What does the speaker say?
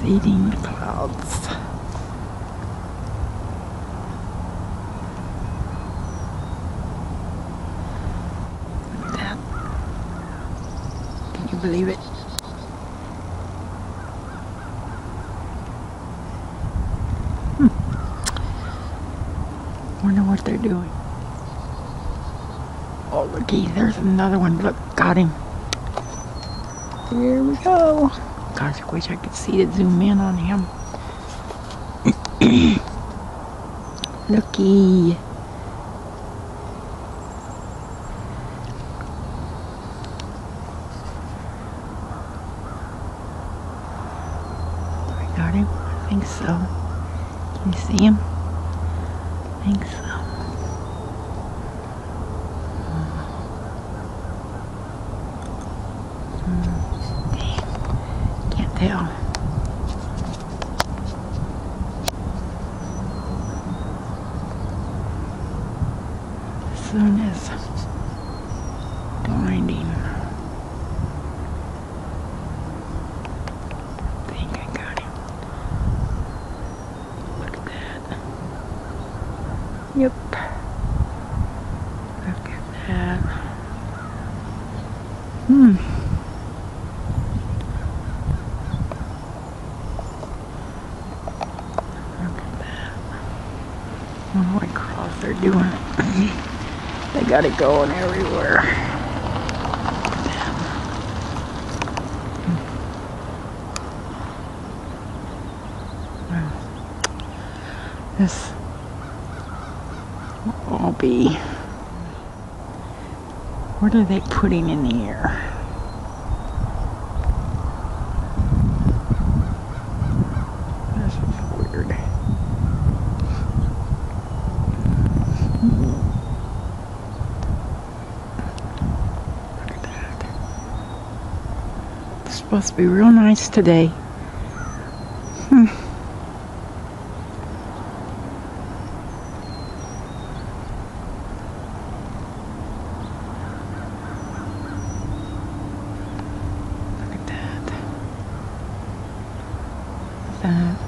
Seeding the clouds. Look at that. Can you believe it? Wonder what they're doing. Oh, looky, there's another one. Look, got him. Here we go. Gosh, I wish I could see it zoom in on him. Looky. I got him? I think so. Can you see him? I think so. Can't tell. The sun is blinding. I think I got him. Look at that. Yep. Look at that. Look at that. I don't know what cross they're doing. They got it going everywhere. This will all be. What are they putting in the air? This is weird. Look at that. It's supposed to be real nice today. That.